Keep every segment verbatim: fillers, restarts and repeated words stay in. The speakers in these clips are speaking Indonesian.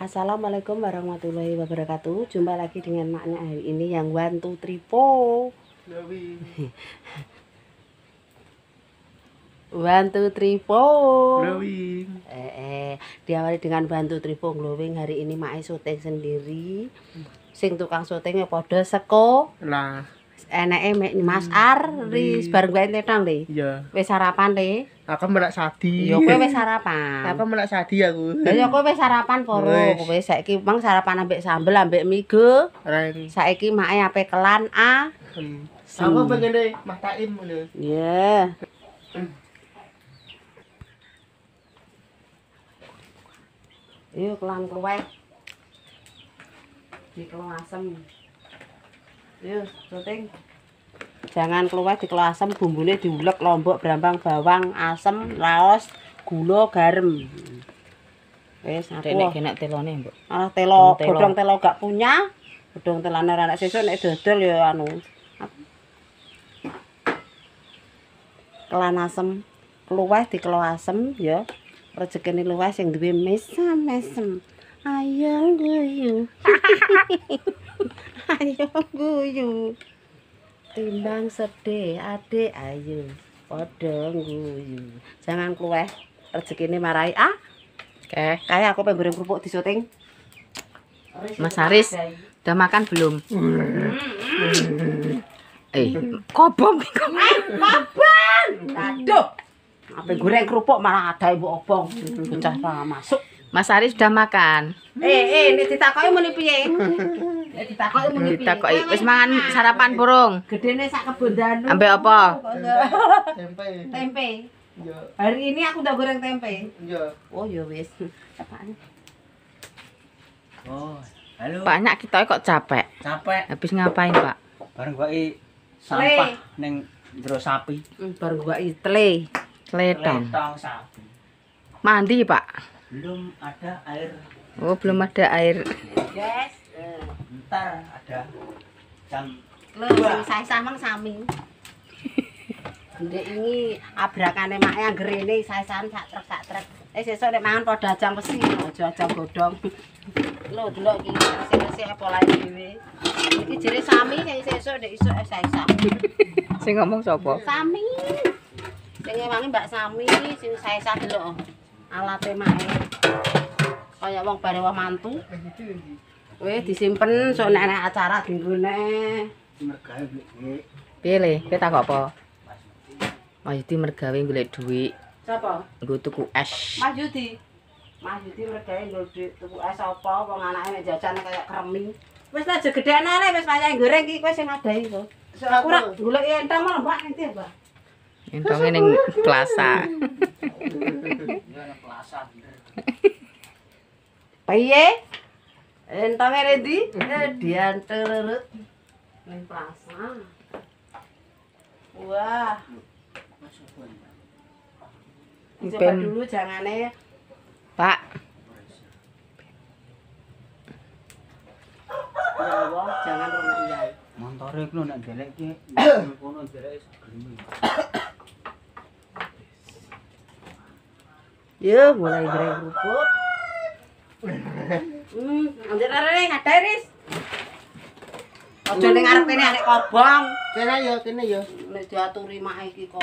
Assalamualaikum warahmatullahi wabarakatuh. Jumpa lagi dengan maknya hari ini yang one two three four. One two three four. Glowing. Eh, eh diawali dengan one two three four glowing. Hari ini mak syuting sendiri. Sing tukang syutingnya podo seko. Lah. Eneke Mas Aris bareng gue tetang le. Iya. Wis sarapan le. Aku melak sadi. Ya kowe wis sarapan. Aku melak sadi aku. Lah ya kowe wis sarapan poro. Kowe saiki mang sarapan ambek sambel ambek migo. Ren. Saiki make ape kelan A. Hmm. Aku pengen deh Mas Taim ngono. Iya. Yuk kelan kluwek. Di kelo asem. Yuk, syuting. Jangan kluwek di kelo asem, bumbune diulek lombok, brambang, bawang, asem, laos, gula, garam. Wis aku. Nek nek telone, Mbok. Ah, telo, godhong telo gak punya. Godhong telane ra nek sesuk nek dodol ya anu. Kelan asem, kluwek di kelo asem ya. Rezekine luwih sing duwe mesem-mesem. Ayo guyu. Ayo guyu. Timbang sedih adik ayo padha guyu. Jangan kluweh rezekine marai ah. Oke, kayak aku pengen goreng kerupuk di syuting. Mas Aris, udah makan belum? Eh, kobong. Eh, kobong. Aduh. Apa goreng kerupuk malah ada ibu obong. Bocah masuk. Mas Aris udah makan. Eh, eh, nek ditakoki muni piye? Nek ditakoki muni piye? Ditakoki wis mangan sarapan burung. Gedene sak kebon danu. Ambek apa? Tempe. Tempe. Iya. Hari ini aku udah goreng tempe. Iya. Oh, ya wis. Apaan? Oh, halo. Banyak kita kok capek. Capek. Habis ngapain, Pak? Bareng wae sampah ning jero sapi. Hmm, baru gua itle. Letong. Letong sapi. Mandi, Pak. Belum ada air. Oh, belum ada air. Guys, Ntar ada jam lho sing sae mang sami. Ndek ini abrakane make angger ini saesan sak truk sak truk. Eh sesuk nek mangan padha ajang besi, aja ajang godhong. Lho delok iki sing-sing apa lae dhewe. Iki jere sami sing sesuk nek isuk saesan. Sing ngomong sapa? Sami. Sing ewangi Mbak Sami sing saesan delok. Alate make. Kaya wong bare wong mantu. Weh disimpen sok nek ana acara dinggone. mergawe iki. Piye le? Kowe tak apa? Mas Yudi mergawe golek dhuwit. Sapa? Nggo tuku es. Mas Yudi. Mas Yudi mergawe golek tuku es apa wong anake nek jajan kaya kremi. Wis ta aja gedhekan ae wis payahe goreng iki kowe sing ngadahi kok. Aku ora golek entang malah Mbak nanti ya, Mbak. Entonge ning plaza. Ya nang plaza bener. Piye? Entonge rendi? Eh dianterut. Ning plaza. Wah. Coba dulu jangane. Pak, Ya Allah, jangan rumah iyai. Montore iku nek delek ki kono delek gelem. Ya, mulai goreng kerupuk. Hmm, anjir arek ngadai Ris. Aja ning arep kene arek kobong. Kene ya, kene ya. Nek diaturi mak iki kok.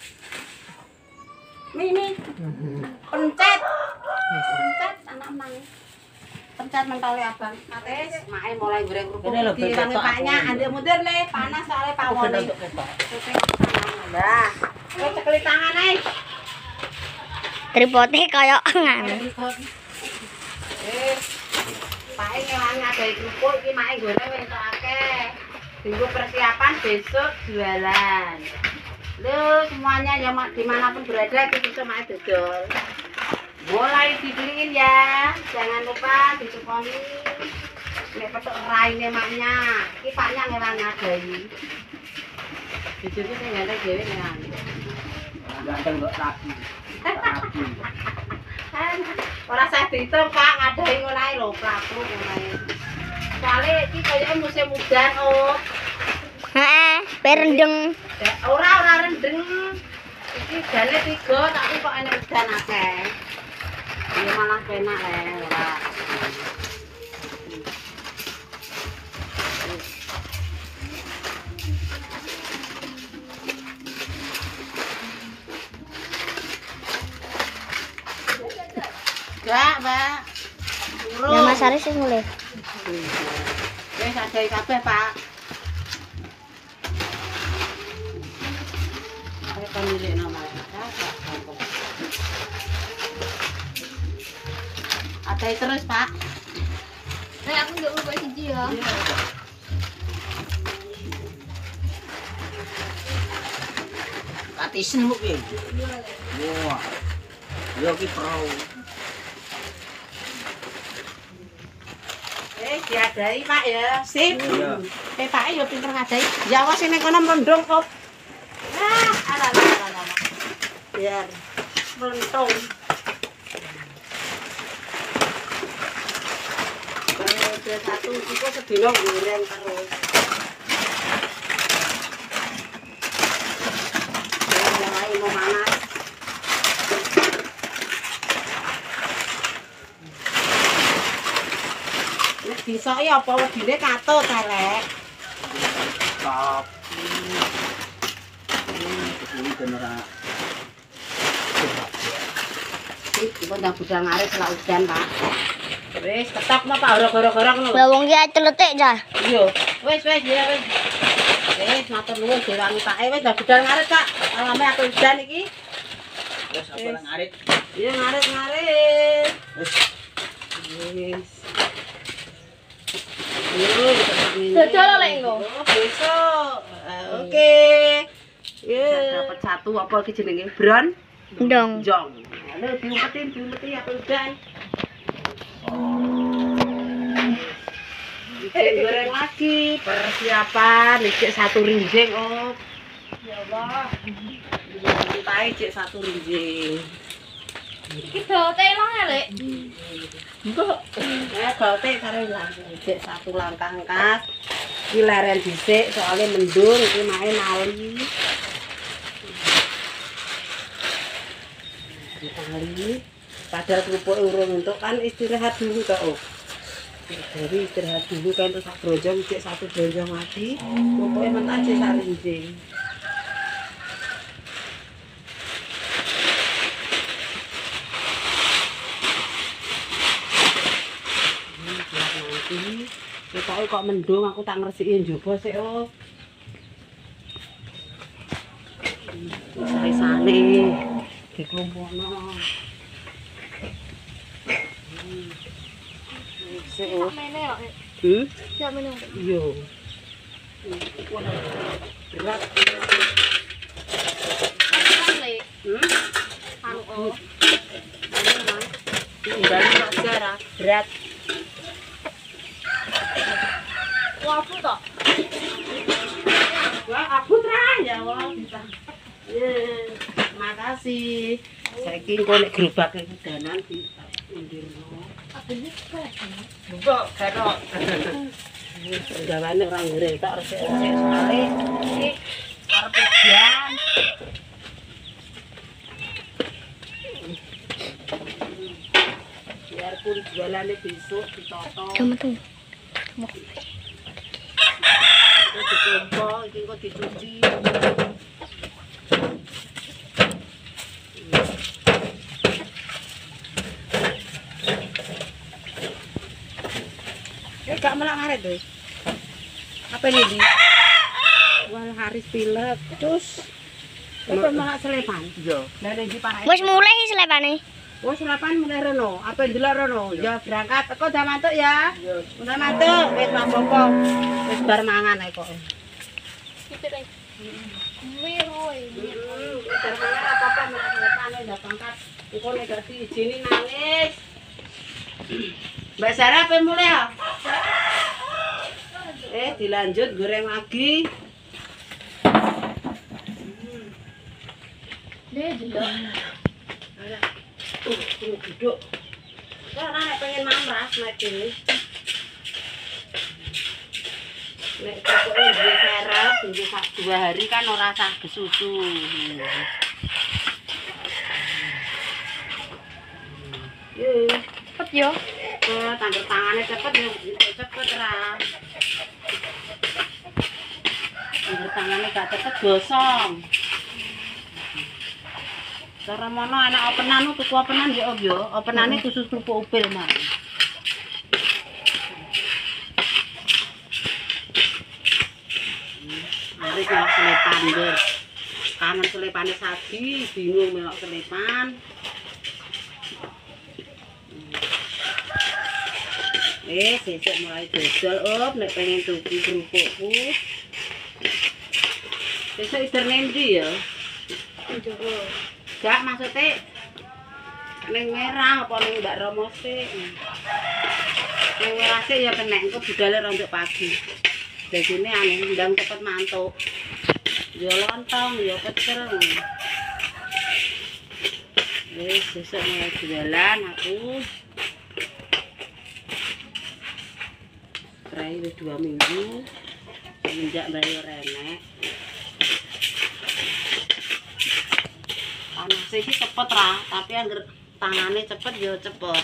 Mimi. Pencet. Pencet anak mang. Pencet mentole abang. Ates, mae mulai goreng kerupuk. Kene lho, Dirangi ketok paknya, aku. andek mundur le, panas soalnya pawone. Untuk ketok. Dah. Wis cekeli tangan ae. Tripote kaya nganu. Eh, Pak iki ngewangi adahi kerupuk iki mae goreng wis entuk akeh. Tunggu persiapan besok jualan. Loh, semuanya yang dimanapun berada kita bisa mae dodol. Mulai dibeliin ya. Jangan lupa ditukoni. Nek petuk raine maknya. Iki paknya ngewangi adahi. Dijune sing gandeng dhewe ngewangi. Ganteng kok rapi. Rapi. Ora sah diitung Pak, ngadahi ngono ae lho, prapu ngono ae. Soale iki koyoke musim udan, oh. Heeh, perendeng. Ora ora rendeng. Iki jane tiga tapi kok enek udan akeh. Ya malah penak le ora. Mbak, Mbak. Ya Mas Aris sing mulai. Wis ada kabeh, Pak. Ayo pemilik nama. Ada terus, Pak. Eh aku nggak ubah siji ya. Katisen bu ki. Wah. Yo ki pro. Eh, diadai, Pak ya. Sip. Iya. Eh, Pak ya pinter ngadai. Ya awas ini kono mendung kok. Ah, alah alah alah. Biar melentung. Periode satu itu sedino goreng terus. Yang lain mau panas. Nek bisa ya apa wedine katut elek. Stop. Ini beneran. Iki ndang budal ngarit selak udan, Pak. Wis ketok mau Pak ora-ora ngono. Lah wong iki celetik ja. Iya. Wis wis ya wis. Wis matur nuwun dewangi Pak. Wis ndang budal ngarit, Pak. Alame aku udan iki. Terus apa nang ngarit? Iya ngarit-ngarit. Wis. Wis. Dodol lek engko. Besok. Oke. Ya dapat satu apa iki jenenge? Bron. Ndong. Jong. Halo diumpetin, diumpetin apa udan. Ijek goreng lagi, persiapan ijek satu rinjing, Om. Ya Allah. Kita ijek satu rinjing. Iki dote ilang ya, Lek. Mbok, eh gaute karo ilang. Ijek satu langkah kas. Iki leren dhisik soalnya mendung iki main malam. Ditangani. Padahal kerupuk urung untuk kan istirahat dulu kok. Oh. Jadi istirahat dulu kan terus brojong cek satu brojong mati. Kerupuknya mentah cek sak rinjing. Nanti ketoke kok mendung aku tak ngresiki njaba sik oh. Sare-sare dikelompokno. Hmm. Hmm? Iya. Berat. Hmm? Anu. Tinggal sejarah berat. Wafu tok. Wah, aku terang ya Allah bisa. Ye, makasih. Saiki engko nek gerobak kedanan di ndirno. Mbok ketok. Gawane ora ngure tok resik-resik soalé iki arep ujian. Biarpun jualannya besok ditoto. Kamu tuh. Itu dikumpul, ini kok dicuci. Eh, gak melak ngaret deh. Apa ini di? Wal Haris pilek, terus apa melak selepan? Iya. Dari di parah. Wis mulai selepane. Oh, selepan mulai reno. Apa yang delok reno? Ya berangkat. Kok udah mantuk ya? Udah mantuk. Wis Pak Bopo. Wis bar mangan ae kok. Bar mangan apa-apa mulai selepan udah pangkat. Engko nek gak diizini nangis. Mbak Sarah apa mulai ya? Eh, dilanjut goreng lagi. Dia jelek. Uh, ini duduk. Karena nek pengen mamras nek ini. Nek pokoknya duwe serep, duwe sak dua hari kan ora sah gesusu. Yo, Cepet yo. cepet, angger tangane cepet yo cepet ra. Angger tangane gak cepet gosong. Cara mono anak openan tuku openan yo yo, openane khusus kerupuk upil mah. Mari nyelok selepan ger. Kanan selepane saji, bingung melok selepan. Eh, sesuk mulai dodol op nek pengen tuku kerupukku. Sesuk ider nendi ya? Njogo. Gak maksudnya ning merah apa ning Mbak Romo sih. Ning merah sih ya kena engko budale rontok pagi. Dadine ane ndang cepet mantuk. Ya lontong, ya pecel. Wis sesuk mulai jualan aku. Rai wis dua minggu. Semenjak bayar renek. Panas iki cepet ra, tapi angger tangane cepet ya cepet.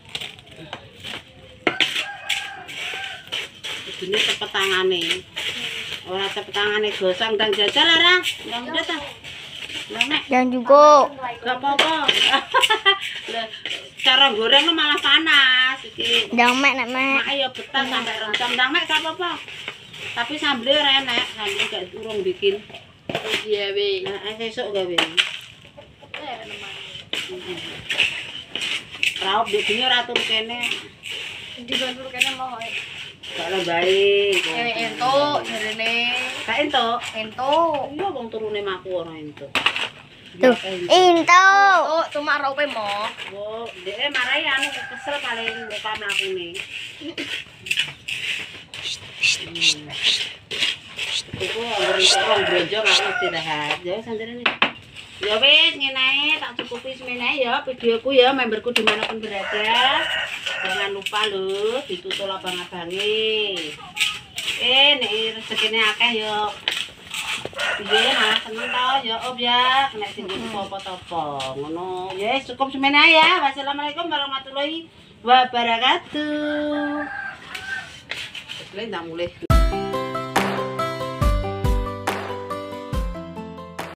Ini cepet tangane. Ora cepet tangane gosong ndang jajal ora. Ndang udah ta. Lah nek Dan juga gak apa-apa. Lah cara goreng malah panas iki. dan mek nek mek. Mak ya betah sampai rencam ndang mek gak apa-apa. Tapi sambel renek, sambel gak urung bikin. Iya, Bi. Nah, sesuk gawe. Raup di sini ratu kene. Di bantul kene mau. Kalau baik. Ewe entuk jarene. Kak ento. Entuk. Iya wong turune maku ora ento. Tuh, entuk. Oh, cuma raupe mo. Oh, dhek marai anu kesel paling lupa mlakune. Iku anggere orang brojong aku istirahat. Ya sandaran iki. Ya wis ngene tak cukupi semene ya videoku ya memberku dimanapun berada. Jangan lupa lho ditutul abang-abange. Eh nek rezekine akeh yo. Piye malah seneng to ya Ob ya nek sing apa-apa ngono. Ya cukup semene ae ya. Wassalamualaikum warahmatullahi wabarakatuh. Wis tak mulih